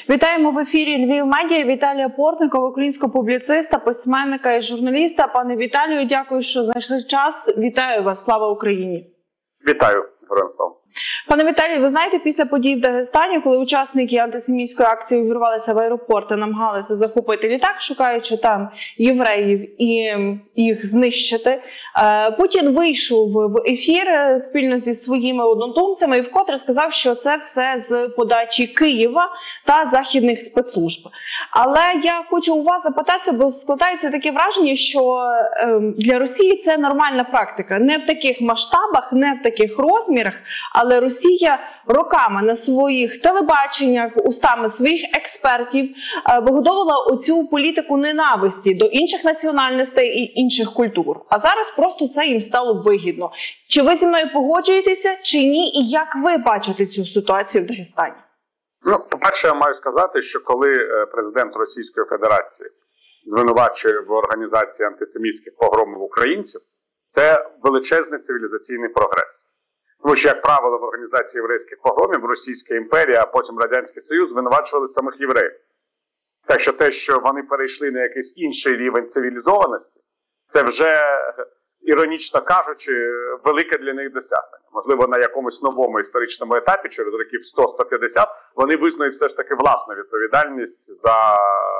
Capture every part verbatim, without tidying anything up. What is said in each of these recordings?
Вітаємо в ефірі Львів Медіа Віталія Портникова, українського публіциста, письменника і журналіста. Пане Віталію, дякую, що знайшли час. Вітаю вас. Слава Україні. Вітаю, героям слава. Пане Віталію, ви знаєте, після подій в Дагестані, коли учасники антисемітської акції увірвалися в аеропорт і намагалися захопити літак, шукаючи там євреїв і їх знищити, Путін вийшов в ефір спільно зі своїми однодумцями і вкотре сказав, що це все з подачі Києва та західних спецслужб. Але я хочу у вас запитатися, бо складається таке враження, що для Росії це нормальна практика. Не в таких масштабах, не в таких розмірах, але Росія роками на своїх телебаченнях, устами своїх експертів вигодовувала оцю політику ненависті до інших національностей і інших культур. А зараз просто це їм стало вигідно. Чи ви зі мною погоджуєтеся, чи ні? І як ви бачите цю ситуацію в Дагестані? Ну, по-перше, я маю сказати, що коли президент Російської Федерації звинувачує в організації антисемітських погромів українців, це величезний цивілізаційний прогрес. Тому що, як правило, в організації єврейських погромів Російська імперія, а потім Радянський Союз звинувачували самих євреїв. Так що те, що вони перейшли на якийсь інший рівень цивілізованості, це вже, іронічно кажучи, велике для них досягнення. Можливо, на якомусь новому історичному етапі, через років сто - сто п'ятдесят, вони визнають все ж таки власну відповідальність за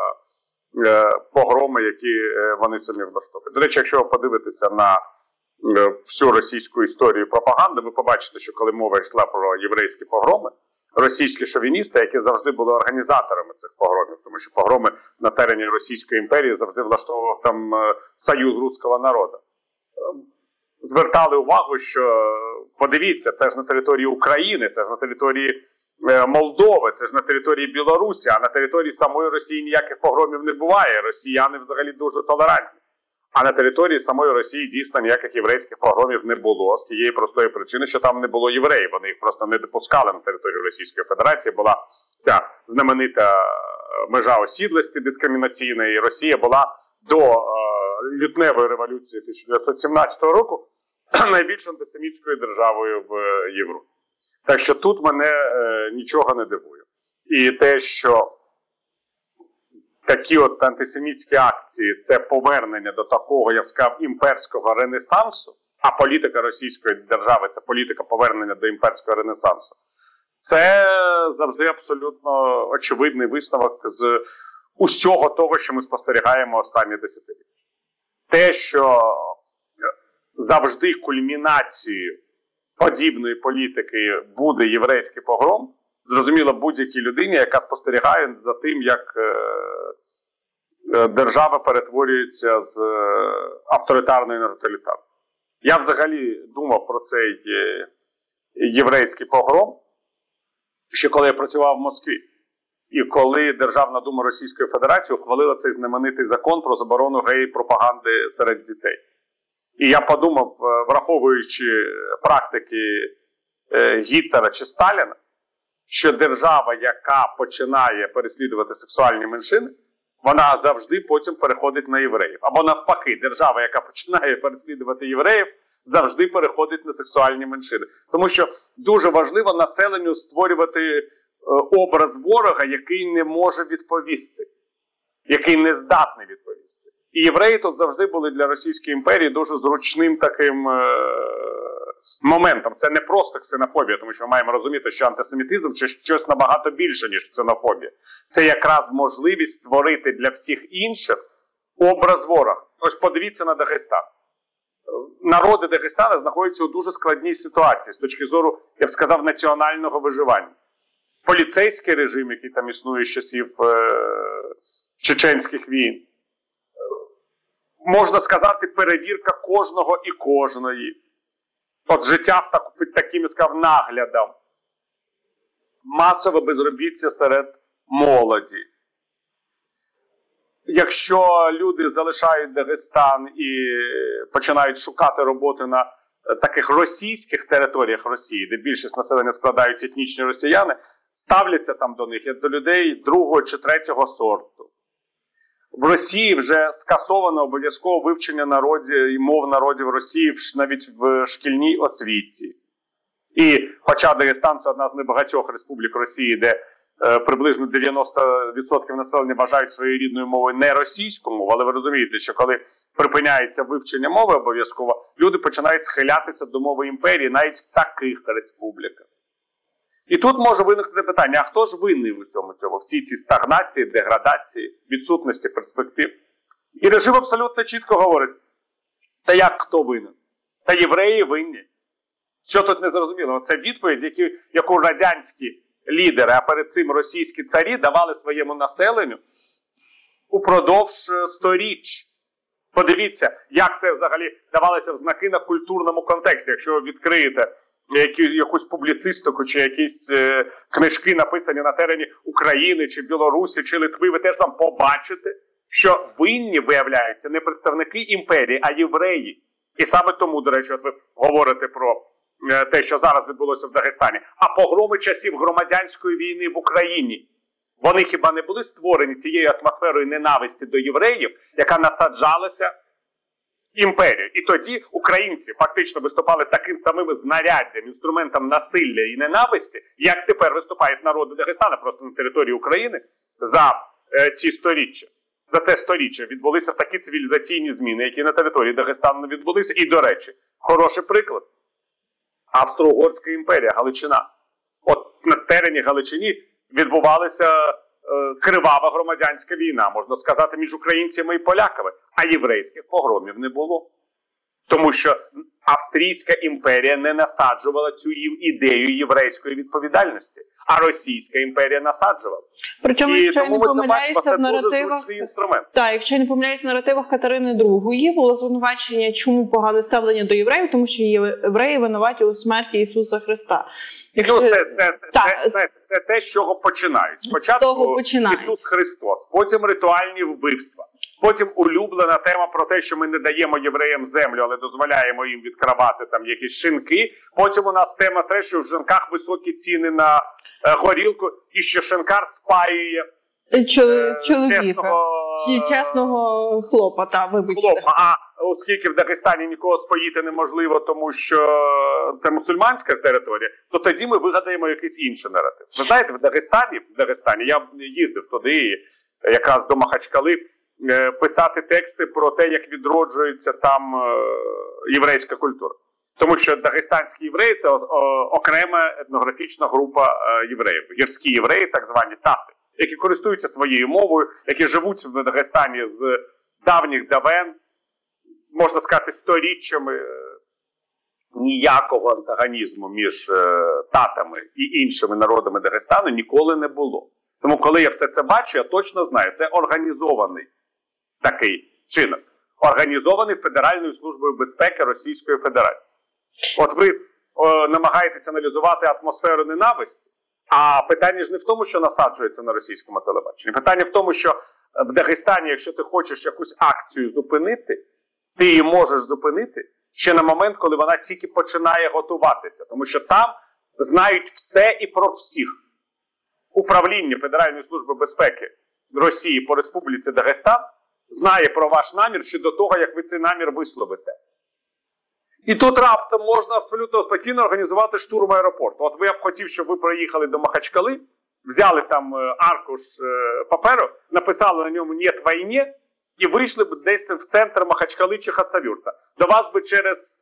е, погроми, які вони самі влаштовують. До речі, якщо ви подивитеся на всю російську історію пропаганди, ви побачите, що коли мова йшла про єврейські погроми, російські шовіністи, які завжди були організаторами цих погромів, тому що погроми на терені Російської імперії завжди влаштовував там Союз руського народу, звертали увагу, що подивіться, це ж на території України, це ж на території Молдови, це ж на території Білорусі, а на території самої Росії ніяких погромів не буває. Росіяни взагалі дуже толерантні. А на території самої Росії дійсно ніяких єврейських погромів не було, з тієї простої причини, що там не було євреїв. Вони їх просто не допускали на територію Російської Федерації. Була ця знаменита межа осідлості дискримінаційної. І Росія була до е, лютневої революції тисяча дев'ятсот сімнадцятого року найбільш антисемітською державою в Європі. Так що тут мене е, нічого не дивує. І те, що такі от антисемітські акції – це повернення до такого, я б сказав, імперського ренесансу, а політика російської держави – це політика повернення до імперського ренесансу. Це завжди абсолютно очевидний висновок з усього того, що ми спостерігаємо останні десятиліття. Те, що завжди кульмінацією подібної політики буде єврейський погром, зрозуміло будь-якій людині, яка спостерігає за тим, як держава перетворюється з авторитарної на тоталітарну. Я взагалі думав про цей єврейський погром, ще коли я працював в Москві. І коли Державна дума Російської Федерації ухвалила цей знаменитий закон про заборону гей-пропаганди серед дітей. І я подумав, враховуючи практики Гітлера чи Сталіна, що держава, яка починає переслідувати сексуальні меншини, вона завжди потім переходить на євреїв. Або навпаки, держава, яка починає переслідувати євреїв, завжди переходить на сексуальні меншини. Тому що дуже важливо населенню створювати е, образ ворога, який не може відповісти, який не здатний відповісти. І євреї тут завжди були для Російської імперії дуже зручним таким е, моментом. Це не просто ксенофобія, тому що ми маємо розуміти, що антисемітизм – це щось набагато більше, ніж ксенофобія. Це якраз можливість створити для всіх інших образ ворога. Ось подивіться на Дагестан. Народи Дагестана знаходяться у дуже складній ситуації з точки зору, я б сказав, національного виживання. Поліцейський режим, який там існує з часів е- чеченських війн, можна сказати, перевірка кожного і кожної. От життя в так, під таким, я сказав, наглядом. Масове безробіття серед молоді. Якщо люди залишають Дагестан і починають шукати роботи на таких російських територіях Росії, де більшість населення складають етнічні росіяни, ставляться там до них як до людей другого чи третього сорту. В Росії вже скасовано обов'язкове вивчення народів і мов народів Росії навіть в шкільній освіті. І хоча Дагестан – це одна з небагатьох республік Росії, де е, приблизно дев'яносто відсотків населення вважають своєю рідною мовою не російську мову, але ви розумієте, що коли припиняється вивчення мови обов'язково, люди починають схилятися до мови імперії навіть в таких республіках. І тут може виникнути питання, а хто ж винний в цьому цьому, в цій цій стагнації, деградації, відсутності перспектив? І режим абсолютно чітко говорить, та як хто винен? Та євреї винні. Що тут не зрозуміло? Це відповідь, які, яку радянські лідери, а перед цим російські царі давали своєму населенню упродовж сторіч. Подивіться, як це взагалі давалося в знаки на культурному контексті. Якщо ви відкриєте які, якусь публіцистику чи якісь е, книжки, написані на терені України, чи Білорусі, чи Литви, ви теж там побачите, що винні, виявляються, не представники імперії, а євреї. І саме тому, до речі, от ви говорите про е, те, що зараз відбулося в Дагестані, а погроми часів громадянської війни в Україні, вони хіба не були створені цією атмосферою ненависті до євреїв, яка насаджалася імперію? І тоді українці фактично виступали таким самим знаряддям, інструментом насилля і ненависті, як тепер виступають народи Дагестана просто на території України за е, ці сторіччя. За це сторіччя відбулися такі цивілізаційні зміни, які на території Дагестану не відбулися. І, до речі, хороший приклад. Австро-Угорська імперія, Галичина. От на терені Галичині відбувалася е, кривава громадянська війна, можна сказати, між українцями і поляками. А єврейських погромів не було. Тому що Австрійська імперія не насаджувала цю ідею єврейської відповідальності, а Російська імперія насаджувала. Причому, і якщо тому я не ми це бачимо, це в наративах, дуже зручний інструмент. Так, якщо я не помиляюсь, в наративах Катерини другої було звинувачення, чому погане ставлення до євреїв, тому що євреї винуваті у смерті Ісуса Христа. Якщо... Ну, це, це, це, це, це те, з чого починають. Спочатку Ісус Христос, потім ритуальні вбивства, потім улюблена тема про те, що ми не даємо євреям землю, але дозволяємо їм відкривати там якісь шинки. Потім у нас тема те, що в шинках високі ціни на е, горілку, і що шинкар спаює Чол... чоловіка, чесного... чесного хлопа, та, вибачте. Хлопа. А оскільки в Дагестані нікого споїти неможливо, тому що це мусульманська територія, то тоді ми вигадаємо якийсь інший наратив. Ви знаєте, в Дагестані, в Дагестані я їздив туди, якраз до Махачкали, писати тексти про те, як відроджується там єврейська культура. Тому що дагестанські євреї – це окрема етнографічна група євреїв. Гірські євреї, так звані тати, які користуються своєю мовою, які живуть в Дагестані з давніх давен, можна сказати, сторіччями. Ніякого антагонізму між татами і іншими народами Дагестану ніколи не було. Тому коли я все це бачу, я точно знаю, це організований такий чинок. Організований Федеральною службою безпеки Російської Федерації. От ви о, намагаєтесь аналізувати атмосферу ненависті, а питання ж не в тому, що насаджується на російському телебаченні. Питання в тому, що в Дагестані, якщо ти хочеш якусь акцію зупинити, ти її можеш зупинити ще на момент, коли вона тільки починає готуватися. Тому що там знають все і про всіх. Управління Федеральної служби безпеки Росії по Республіці Дагестан знає про ваш намір ще до того, як ви цей намір висловите. І тут раптом можна абсолютно спокійно організувати штурм аеропорту. От ви б хотів, щоб ви приїхали до Махачкали, взяли там аркуш паперу, написали на ньому «Нєт війні» і вийшли б десь в центр Махачкали чи Хасавюрта. До вас би через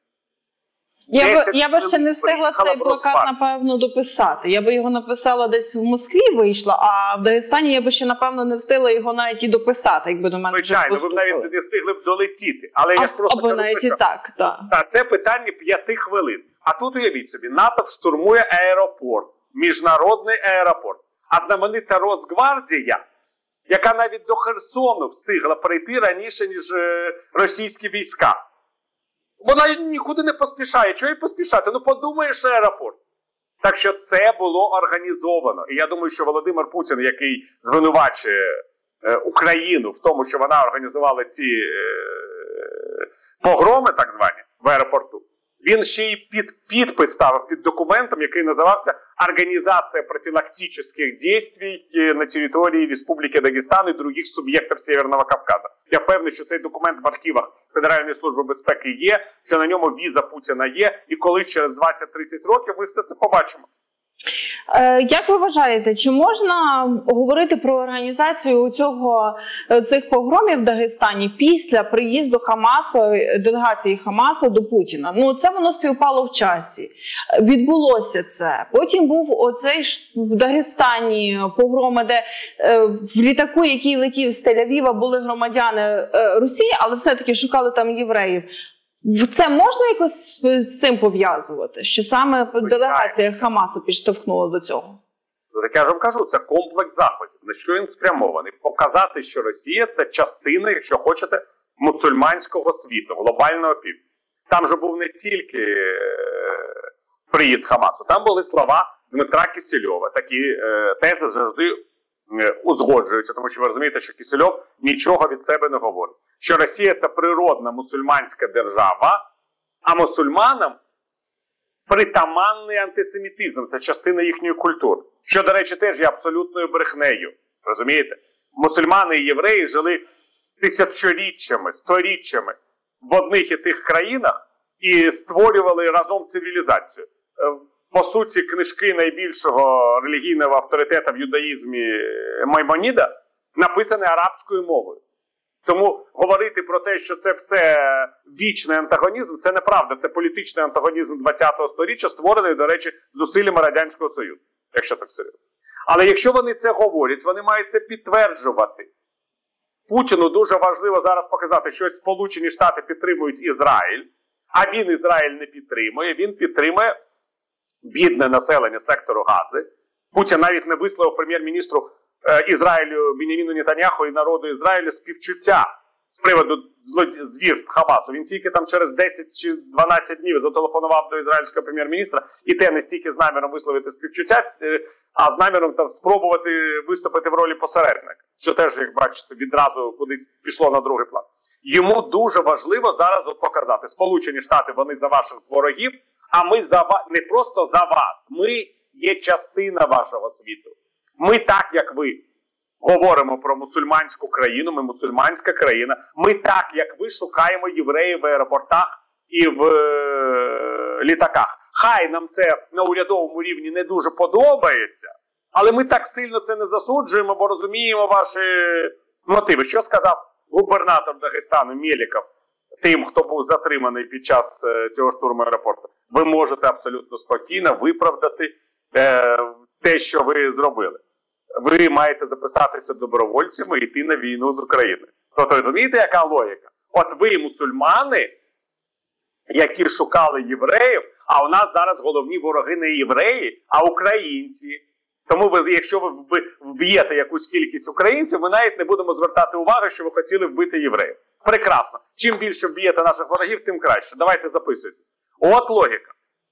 Я б, я би ще не встигла цей плакат, напевно, дописати. Я би його написала десь в Москві вийшла, а в Дагестані я би ще, напевно, не встигла його навіть і дописати, якби до мене Звичайно, ви б навіть не встигли б долетіти. Але а, я ж просто або кажу, навіть що... і так, так. Та, це питання п'яти хвилин. А тут, уявіть собі, НАТО штурмує аеропорт, міжнародний аеропорт. А знаменита Росгвардія, яка навіть до Херсону встигла прийти раніше, ніж е, російські війська. Вона нікуди не поспішає. Чого їй поспішати? Ну подумаєш, аеропорт. Так що це було організовано. І я думаю, що Володимир Путін, який звинувачує е, Україну в тому, що вона організувала ці е, погроми, так звані, в аеропорту, він ще й під підпис ставив під документом, який називався «Організація профілактичних дій на території Республіки Дагестан і других суб'єктів Северного Кавказу». Я впевнений, що цей документ в архівах Федеральної служби безпеки є, що на ньому віза Путіна є, і коли через двадцять-тридцять років ми все це побачимо. Як ви вважаєте, чи можна говорити про організацію цього, цих погромів в Дагестані після приїзду Хамасу, делегації Хамасу до Путіна? Ну, це воно співпало в часі. Відбулося це. Потім був оцей в Дагестані погроми, де в літаку, який летів з Тель-Авіва, були громадяни Росії, але все-таки шукали там євреїв. Це можна якось з цим пов'язувати, що саме делегація Хамасу підштовхнула до цього? Так я ж вам кажу, це комплекс заходів. На що він спрямований? Показати, що Росія – це частина, якщо хочете, мусульманського світу, глобального півдня. Там же був не тільки приїзд Хамасу, там були слова Дмитра Кісельова. Такі е, тези завжди е, узгоджуються, тому що ви розумієте, що Кісельов нічого від себе не говорить. Що Росія – це природна мусульманська держава, а мусульманам притаманний антисемітизм, це частина їхньої культури. Що, до речі, теж є абсолютною брехнею. Розумієте? Мусульмани і євреї жили тисячоріччями, сторіччями в одних і тих країнах і створювали разом цивілізацію. По суті, книжки найбільшого релігійного авторитета в юдаїзмі Маймоніда написані арабською мовою. Тому говорити про те, що це все вічний антагонізм, це неправда. Це політичний антагонізм ХХ століття, створений, до речі, зусиллями Радянського Союзу, якщо так серйозно. Але якщо вони це говорять, вони мають це підтверджувати. Путіну дуже важливо зараз показати, що Сполучені Штати підтримують Ізраїль, а він Ізраїль не підтримує. Він підтримує бідне населення сектору Гази. Путін навіть не висловив прем'єр-міністру Ізраїлю Беняміну Нетаньяху і народу Ізраїлю співчуття з приводу звірств Хамасу. Він тільки там через десять чи дванадцять днів зателефонував до ізраїльського прем'єр-міністра, і те не стільки з наміром висловити співчуття, а з наміром там спробувати виступити в ролі посередника, що теж, як бачите, відразу кудись пішло на другий план. Йому дуже важливо зараз от показати: Сполучені Штати, вони за ваших ворогів, а ми за вас, не просто за вас, ми є частина вашого світу. Ми так, як ви, говоримо про мусульманську країну, ми мусульманська країна. Ми так, як ви, шукаємо євреїв в аеропортах і в е, літаках. Хай нам це на урядовому рівні не дуже подобається, але ми так сильно це не засуджуємо, бо розуміємо ваші мотиви. Що сказав губернатор Дагестану Мєліков тим, хто був затриманий під час е, цього штурму аеропорту? Ви можете абсолютно спокійно виправдати е, те, що ви зробили. Ви маєте записатися добровольцями і йти на війну з Україною. Тобто, розумієте, яка логіка? От ви, мусульмани, які шукали євреїв, а у нас зараз головні вороги не євреї, а українці. Тому ви, якщо ви вб'єте якусь кількість українців, ми навіть не будемо звертати увагу, що ви хотіли вбити євреїв. Прекрасно. Чим більше вб'єте наших ворогів, тим краще. Давайте записуйте. От логіка.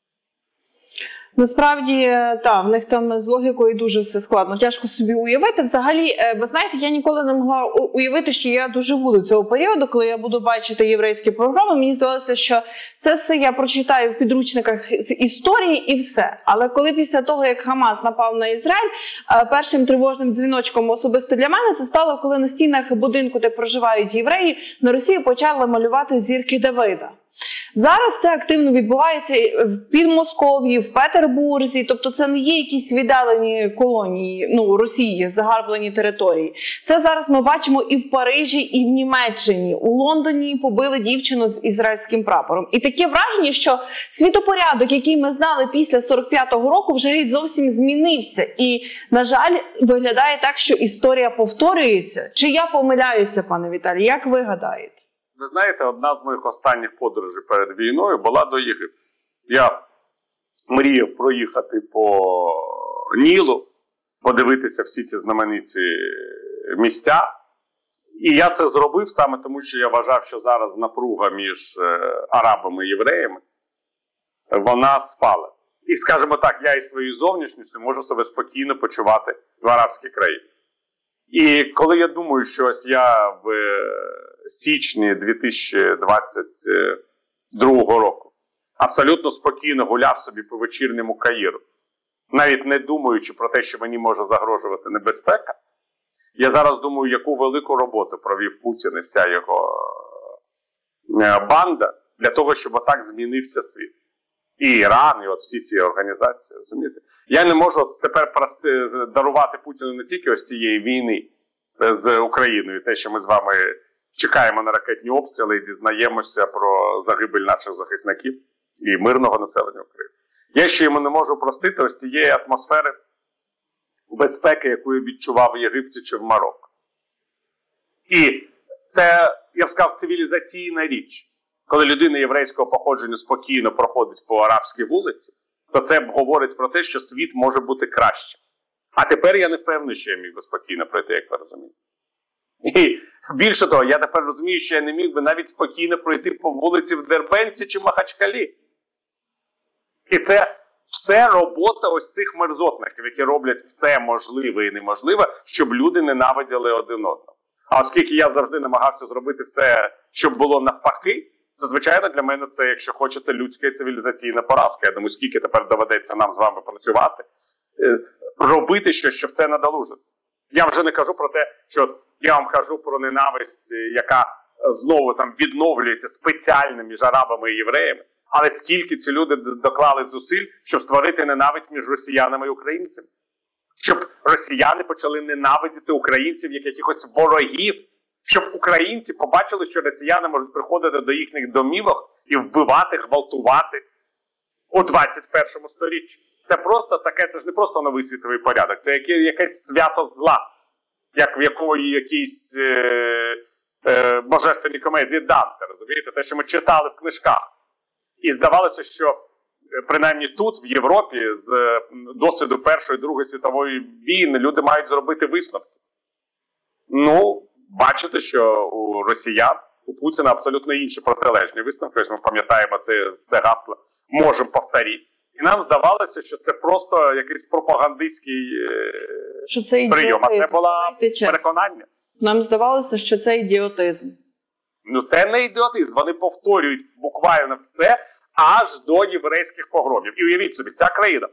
Насправді, так, в них там з логікою дуже все складно, тяжко собі уявити. Взагалі, ви знаєте, я ніколи не могла уявити, що я доживу до цього періоду, коли я буду бачити єврейські програми. Мені здавалося, що це все я прочитаю в підручниках з історії і все. Але коли після того, як Хамас напав на Ізраїль, першим тривожним дзвіночком особисто для мене це стало, коли на стінах будинку, де проживають євреї, на Росії почали малювати зірки Давида. Зараз це активно відбувається в Підмосков'ї, в Петербурзі, тобто це не є якісь віддалені колонії, ну, Росії, загарблені території. Це зараз ми бачимо і в Парижі, і в Німеччині. У Лондоні побили дівчину з ізраїльським прапором. І таке враження, що світопорядок, який ми знали після сорок п'ятого року, вже геть зовсім змінився. І, на жаль, виглядає так, що історія повторюється. Чи я помиляюся, пане Віталій, як ви гадаєте? Ви знаєте, одна з моїх останніх подорожей перед війною була до Єгипту. Я мріяв проїхати по Нілу, подивитися всі ці знамениті місця. І я це зробив саме тому, що я вважав, що зараз напруга між арабами і євреями, вона спала. І, скажімо так, я із своєю зовнішністю можу себе спокійно почувати в арабській країні. І коли я думаю, що ось я в січні дві тисячі двадцять другого року абсолютно спокійно гуляв собі по вечірньому Каїру, навіть не думаючи про те, що мені може загрожувати небезпека, я зараз думаю, яку велику роботу провів Путін і вся його банда для того, щоб отак змінився світ. І Іран, і от всі ці організації, розумієте? Я не можу тепер прости, дарувати Путіну не тільки ось цієї війни з Україною, те, що ми з вами чекаємо на ракетні обстріли і дізнаємося про загибель наших захисників і мирного населення України. Я ще йому не можу простити ось цієї атмосфери безпеки, яку я відчував в Єгипті чи в Марокко. І це, я б сказав, цивілізаційна річ. Коли людина єврейського походження спокійно проходить по арабській вулиці, то це говорить про те, що світ може бути кращим. А тепер я не впевнений, що я міг би спокійно пройти, як ви розумієте. І більше того, я тепер розумію, що я не міг би навіть спокійно пройти по вулиці в Дербенці чи Махачкалі. І це все робота ось цих мерзотників, які роблять все можливе і неможливе, щоб люди ненавиділи один одного. А оскільки я завжди намагався зробити все, щоб було навпаки, то, звичайно, для мене це, якщо хочете, людська і цивілізаційна поразка. Я думаю, скільки тепер доведеться нам з вами працювати, робити щось, щоб це надолужити. Я вже не кажу про те, що я вам кажу про ненависть, яка знову там відновлюється спеціально між арабами і євреями. Але скільки ці люди доклали зусиль, щоб створити ненависть між росіянами і українцями? Щоб росіяни почали ненавидіти українців як якихось ворогів. Щоб українці побачили, що росіяни можуть приходити до їхніх домівок і вбивати, гвалтувати у двадцять першому сторіччі. Це просто таке, це ж не просто новий світовий порядок, це яке, якесь свято зла, як в якої якійсь е, е, божественній комедії Данте, розумієте? Те, що ми читали в книжках. І здавалося, що принаймні тут, в Європі, з досвіду Першої, Другої світової війни, люди мають зробити висновки. Ну, бачите, що у росіян, у Путіна абсолютно інші протилежні висновки. Ось ми пам'ятаємо це, це гасло «можемо повторити». І нам здавалося, що це просто якийсь пропагандистський що це прийом. А це було переконання. Нам здавалося, що це ідіотизм. Ну це не ідіотизм. Вони повторюють буквально все аж до єврейських погромів. І уявіть собі, ця країна,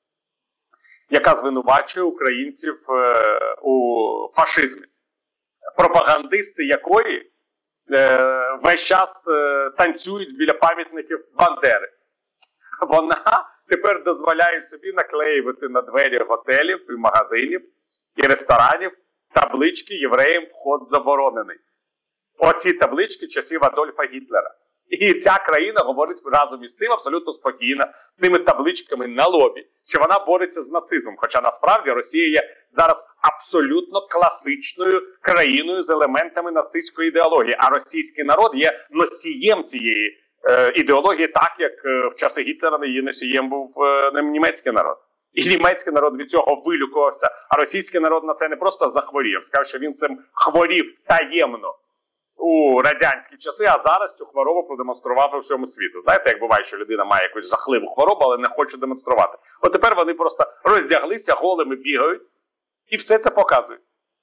яка звинувачує українців е, у фашизмі, пропагандисти якої е, весь час е, танцюють біля пам'ятників Бандери. Вона тепер дозволяє собі наклеювати на двері готелів, і магазинів, і ресторанів таблички «Євреям вход заборонений». Оці таблички часів Адольфа Гітлера. І ця країна говорить разом із цим абсолютно спокійно, з цими табличками на лобі, що вона бореться з нацизмом. Хоча насправді Росія є зараз абсолютно класичною країною з елементами нацистської ідеології. А російський народ є носієм цієї е, ідеології, так як е, в часи Гітлера її носієм був е, німецький народ. І німецький народ від цього вилікувався, а російський народ на це не просто захворів, сказав, що він цим хворів таємно у радянські часи, а зараз цю хворобу продемонстрував у всьому світу. Знаєте, як буває, що людина має якусь жахливу хворобу, але не хоче демонструвати. От тепер вони просто роздяглися, голими бігають і все це показують.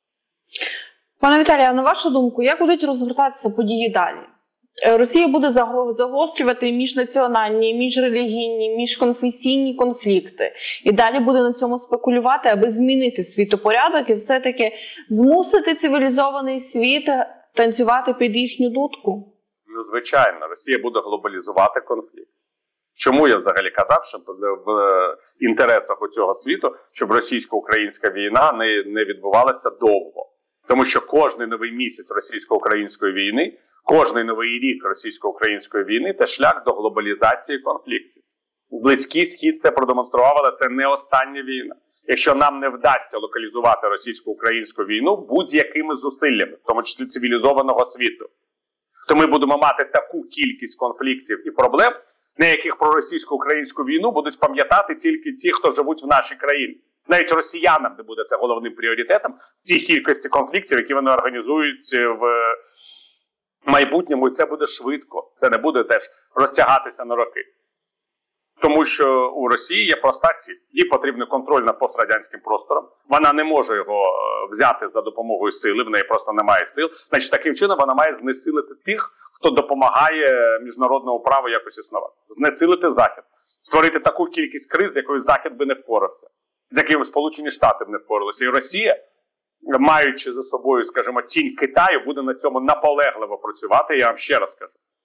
Пане Віталію, а на вашу думку, як будуть розгортатися події далі? Росія буде загострювати міжнаціональні, міжрелігійні, міжконфесійні конфлікти. І далі буде на цьому спекулювати, аби змінити світопорядок і все-таки змусити цивілізований світ танцювати під їхню дудку? Ну, звичайно, Росія буде глобалізувати конфлікт. Чому я взагалі казав, що в інтересах у цього світу, щоб російсько-українська війна не, не відбувалася довго? Тому що кожний новий місяць російсько-української війни, кожний новий рік російсько-української війни – це шлях до глобалізації конфліктів. Близький Схід це продемонстрував, але це не остання війна. Якщо нам не вдасться локалізувати російсько-українську війну будь-якими зусиллями, в тому числі цивілізованого світу, то ми будемо мати таку кількість конфліктів і проблем, на яких про російсько-українську війну будуть пам'ятати тільки ті, хто живуть в нашій країні. Навіть росіянам не буде це головним пріоритетом в тій кількості конфліктів, які вони організують в майбутньому, і це буде швидко. Це не буде теж розтягатися на роки. Тому що у Росії є проста ціль. Їй потрібен контроль над пострадянським простором. Вона не може його взяти за допомогою сили, в неї просто немає сил. Значить, таким чином вона має знесилити тих, хто допомагає міжнародному праву якось існувати. Знесилити Захід. Створити таку кількість криз, з якою Захід би не впорався. З якими Сполучені Штати б не впоралися. І Росія, маючи за собою, скажімо, тінь Китаю, буде на цьому наполегливо працювати. Я вам ще раз кажу.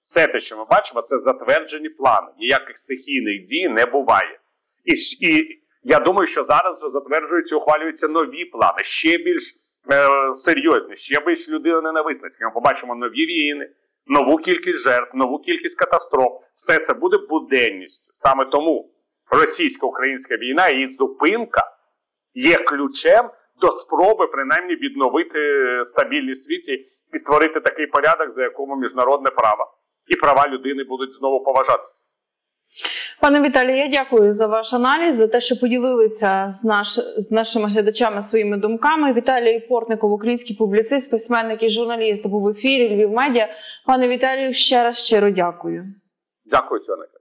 Все те, що ми бачимо, це затверджені плани. Ніяких стихійних дій не буває. І, і я думаю, що зараз вже затверджуються, ухвалюються нові плани, ще більш е, серйозні, ще більш людиноненависницькі. Ми побачимо нові війни, нову кількість жертв, нову кількість катастроф. Все це буде буденністю. Саме тому російсько-українська війна, її зупинка є ключем до спроби принаймні відновити стабільність в світі і створити такий порядок, за якому міжнародне право і права людини будуть знову поважатися. Пане Віталію, я дякую за ваш аналіз, за те, що поділилися з, наш, з нашими глядачами своїми думками. Віталій Портников, український публіцист, письменник і журналіст, був в ефірі Львів Медіа. Пане Віталію, ще раз щиро дякую. Дякую, Цьоник.